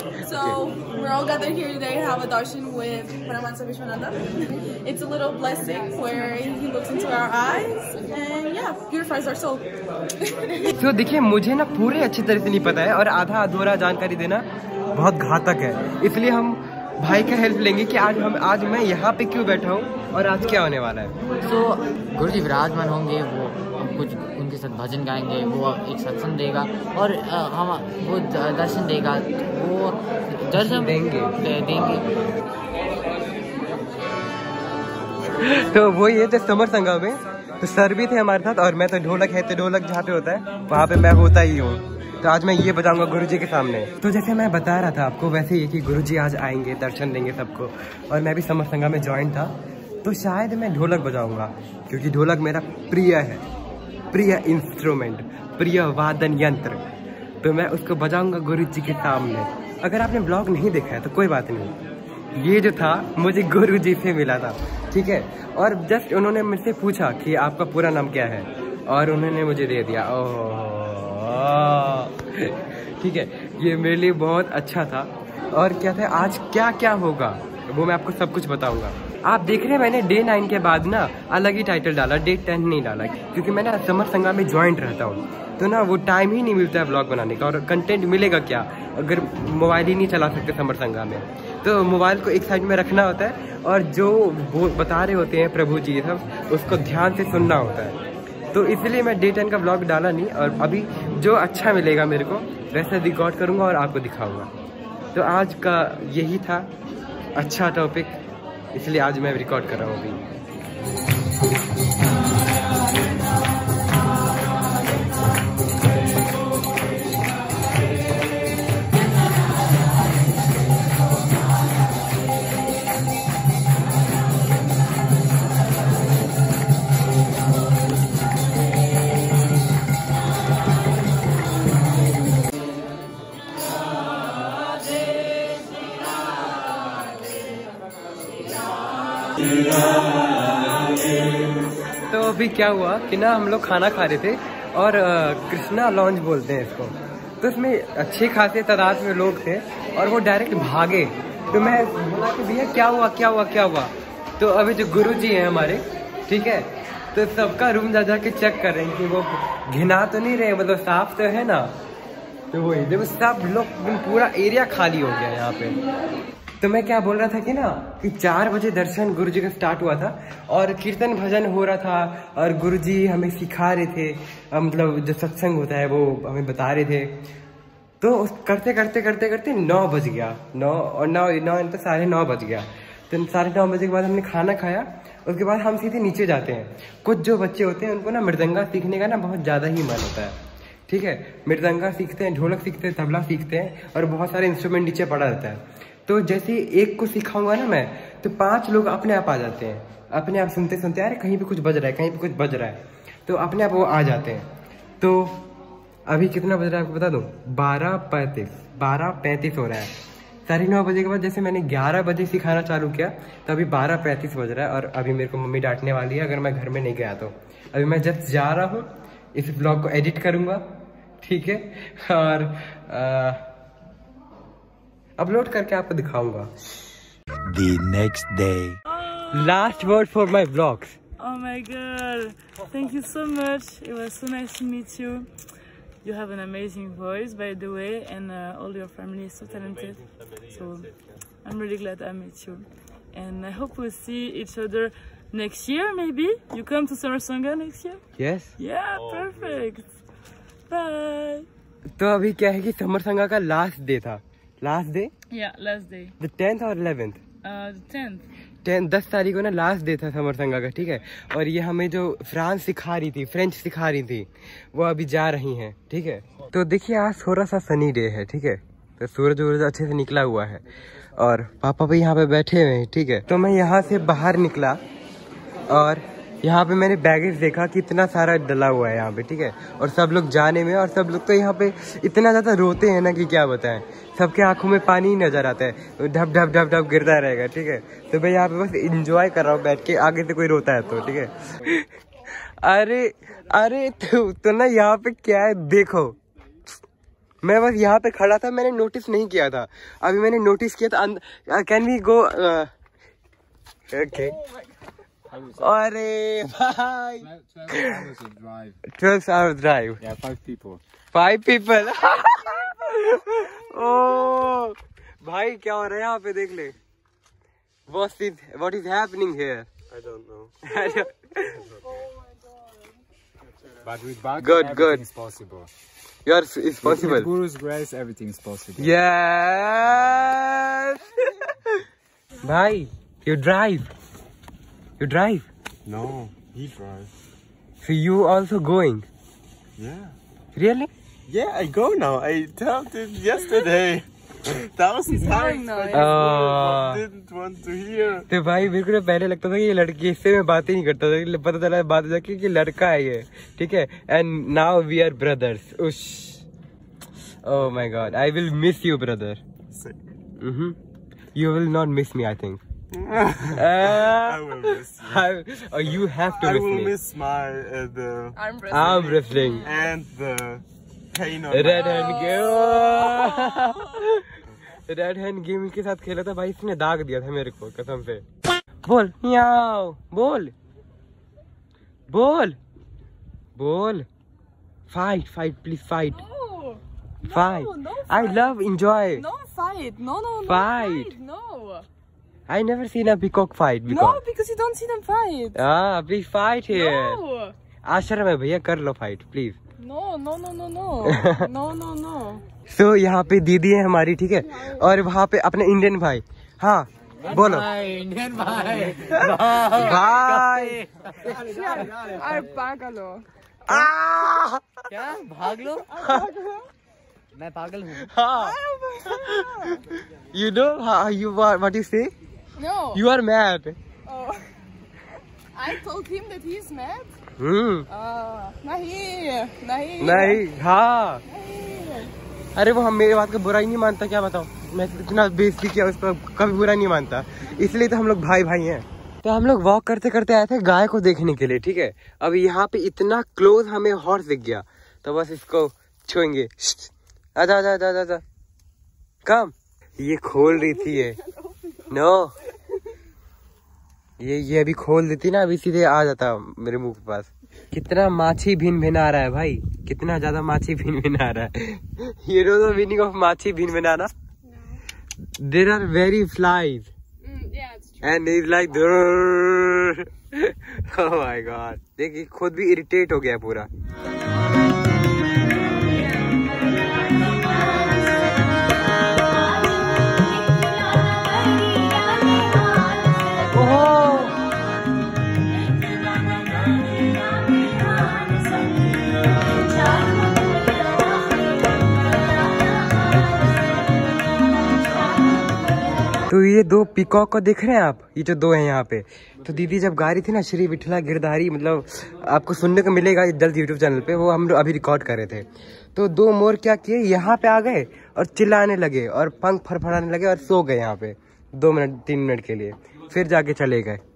So we're all gathered here today to have a darshan with Paramahansa Vishwananda. It's a little blessing where he looks into our eyes and yeah, purifies our soul. तो देखिए मुझे ना पूरे अच्छी तरह से नहीं पता है और आधा अधूरा जानकारी देना बहुत घातक है, इसलिए हम भाई का हेल्प लेंगे कि आज मैं यहाँ पे क्यों बैठा हूँ और आज क्या होने वाला है। तो गुरु जी विराजमान होंगे, वो कुछ उनके साथ भजन गाएंगे, वो एक सत्संग देगा और हम वो दर्शन देगा, वो दर्शन देंगे। तो वो ये थे समर संगम में, तो सर भी थे हमारे साथ और मैं तो ढोलक है, तो ढोलक जहाँ पे होता है वहाँ पे मैं होता ही हूँ। तो आज मैं ये बताऊंगा गुरुजी के सामने। तो जैसे मैं बता रहा था आपको वैसे ही कि गुरुजी आज आएंगे, दर्शन देंगे सबको, और मैं भी समर संगम में ज्वाइन था, तो शायद मैं ढोलक बजाऊंगा क्योंकि ढोलक मेरा प्रिय है, प्रिय इंस्ट्रूमेंट, प्रिय वादन यंत्र। तो मैं उसको बजाऊंगा गुरुजी के सामने। अगर आपने ब्लॉग नहीं देखा है तो कोई बात नहीं, ये जो था मुझे गुरुजी से मिला था, ठीक है। और जस्ट उन्होंने मुझसे पूछा कि आपका पूरा नाम क्या है और उन्होंने मुझे दे दिया। ओह ठीक है, ये मेरे लिए बहुत अच्छा था। और क्या था आज क्या क्या होगा वो मैं आपको सब कुछ बताऊंगा। आप देख रहे हैं मैंने डे 9 के बाद ना अलग ही टाइटल डाला, डे 10 नहीं डाला, क्योंकि मैं ना समर संगम में ज्वाइंट रहता हूँ, तो ना वो टाइम ही नहीं मिलता है ब्लॉग बनाने का, और कंटेंट मिलेगा क्या अगर मोबाइल ही नहीं चला सकते समर संगम में। तो मोबाइल को एक साइड में रखना होता है और जो वो बता रहे होते हैं प्रभु जी सब उसको ध्यान से सुनना होता है। तो इसलिए मैं डे 10 का ब्लॉग डाला नहीं, और अभी जो अच्छा मिलेगा मेरे को वैसे रिकॉर्ड करूँगा और आपको दिखाऊँगा। तो आज का यही था अच्छा टॉपिक, इसलिए आज मैं रिकॉर्ड कर रहा हूँ अभी। तो अभी क्या हुआ कि ना हम लोग खाना खा रहे थे और कृष्णा लॉन्ज बोलते हैं इसको, तो इसमें अच्छे खासे तादाद में लोग थे और वो डायरेक्ट भागे। तो मैं बोला कि भैया क्या हुआ क्या हुआ क्या हुआ। तो अभी जो गुरुजी हैं हमारे, ठीक है, तो सबका रूम जा जा के चेक कर रहे हैं कि वो घिना तो नहीं रहे, मतलब साफ तो है ना। तो वही देखो सब लोग, पूरा एरिया खाली हो गया यहाँ पे। तो मैं क्या बोल रहा था कि ना कि 4 बजे दर्शन गुरुजी का स्टार्ट हुआ था और कीर्तन भजन हो रहा था और गुरुजी हमें सिखा रहे थे, मतलब जो सत्संग होता है वो हमें बता रहे थे। तो करते करते करते करते 9 बज गया, 9 तो 9:30 बज गया। तो 9:30 बजे के बाद हमने खाना खाया, उसके बाद हम सीधे नीचे जाते हैं। कुछ जो बच्चे होते हैं उनको ना मृदंगा सीखने का ना बहुत ज़्यादा ही मन होता है, ठीक है। मृदंगा सीखते हैं, ढोलक सीखते हैं, तबला सीखते हैं और बहुत सारे इंस्ट्रूमेंट नीचे पड़ा रहता है। तो जैसे ही एक को सिखाऊंगा ना मैं, तो 5 लोग अपने आप आ जाते हैं, अपने आप सुनते सुनते अरे कहीं पे कुछ बज रहा है, कहीं पे कुछ बज रहा है, तो अपने आप वो आ जाते हैं। तो अभी कितना बज रहा है आपको बता दूं, 12:35 हो रहा है। 9:30 बजे के बाद जैसे मैंने 11 बजे सिखाना चालू किया तो अभी 12:35 बज रहा है और अभी मेरे को मम्मी डांटने वाली है अगर मैं घर में नहीं गया तो। अभी मैं जस्ट जा रहा हूँ, इस ब्लॉग को एडिट करूँगा, ठीक है, और अपलोड करके आपको दिखाऊंगा। The next day. Last word for my vlogs. Oh my god, thank you so much. It was so nice to meet you. You have an amazing voice, by the way, and all your family is so talented. So I'm really glad I met you. And I hope we'll see each other next year, maybe. You come to Summer Sangha next year? Yes. Yeah, perfect. Bye. तो अभी क्या है कि समर संगा का last day था। Last day? Yeah, last day. The 10th और 11th? The 10th. 10 तारीख को ना लास्ट डे था समर संगा का, ठीक है। और ये हमें जो फ्रांस सिखा रही थी, फ्रेंच सिखा रही थी, वो अभी जा रही हैं, ठीक है। तो देखिए आज थोड़ा सा सनी डे है, ठीक है, तो सूरज वूरज अच्छे से निकला हुआ है और पापा भी यहाँ पे बैठे हुए हैं, ठीक है। तो मैं यहाँ से बाहर निकला और यहाँ पे मैंने बैगेज देखा कि इतना सारा डला हुआ है यहाँ पे, ठीक है, और सब लोग जाने में, और सब लोग तो यहाँ पे इतना ज़्यादा रोते हैं ना कि क्या बताएं, सबके आंखों में पानी ही नजर आता है, ढप ढप ढप ढप गिरता रहेगा, ठीक है। तो मैं यहाँ पे बस इंजॉय कर रहा हूँ बैठ के, आगे से कोई रोता है तो, ठीक है। अरे अरे तो ना यहाँ पे क्या है देखो, मैं बस यहाँ पे खड़ा था, मैंने नोटिस नहीं किया था, अभी मैंने नोटिस किया था। Can we go? ओके। अरे भाई 12 hours drive. Yeah, 5 people. 5 people. ओ भाई क्या हो रहा है यहाँ पे, देख ले। What is happening here? I don't know. But with Bhakti, Good, everything good. is possible. It's possible. With Guru's grace, everything is possible. Yes. भाई, you drive. No, he drives. So you also going? Yeah. Really? Yeah, I go now. I told him yesterday. 1,000 times. Oh. Didn't want to hear. तो भाई मेरे को पहले लगता था कि ये लड़की, इससे मैं बात ही नहीं करता था, पता चला बात जाके कि लड़का है ये, ठीक है। And now we are brothers. उश, oh my god, I will miss you brother. You will not miss me, I think. I will miss you. You have to I miss will me. miss my the Arm wrestling. and the pain on Red hand game. Red hand game के साथ खेला था भाई, इसने दाग दिया था मेरे को कसम से। बोल मियाओ, बोल बोल बोल। Fight, please fight. No. Fight. No I fight. love enjoy. No fight. No. Fight. No. I never seen a peacock fight. No, because you don't see them fight. Please fight here. No. आश्रम है भैया, कर लो fight please. No. So यहाँ पे दीदी है हमारी, ठीक है, और वहाँ पे अपने इंडियन भाई। हाँ बोलो। इंडियन भाई। भाई अरे पागल हो। क्या भाग लो? मैं पागल हूँ। You know how you are, what you say? No. You are mad. Oh. I told him that he is mad. नहीं, हाँ। अरे वो हम मेरी बात का बुरा ही नहीं मानता, क्या बताऊँ, मैं इतना बेइज्जती किया उसको, कभी बुरा नहीं मानता, इसलिए तो हम लोग भाई हैं। तो हम लोग वॉक करते करते आए थे गाय को देखने के लिए, ठीक है। अब यहाँ पे इतना क्लोज हमें हॉर्स दिख गया, तो बस इसको छुएंगे। आजा कम। ये खोल रही थी ये। नो, ये अभी खोल देती ना, अभी सीधे आ जाता मेरे मुंह के पास। कितना माछी भिन आ रहा है भाई, कितना ज्यादा माछी भिन आ रहा है। You know the meaning of माछी भिन आना? There are very flies. Yeah, it's true. And he's like, oh my god, देखिए खुद भी इरिटेट हो गया पूरा। तो ये 2 पीकॉक को देख रहे हैं आप, ये जो 2 हैं यहाँ पे। तो दीदी जब गा रही थी ना श्री विठला गिरधारी, मतलब आपको सुनने को मिलेगा जल्द यूट्यूब चैनल पे, वो हम लोग अभी रिकॉर्ड कर रहे थे। तो 2 मोर क्या किए, यहाँ पे आ गए और चिल्लाने लगे और पंख फड़फड़ाने लगे और सो गए यहाँ पे 2 मिनट 3 मिनट के लिए, फिर जाके चले गए।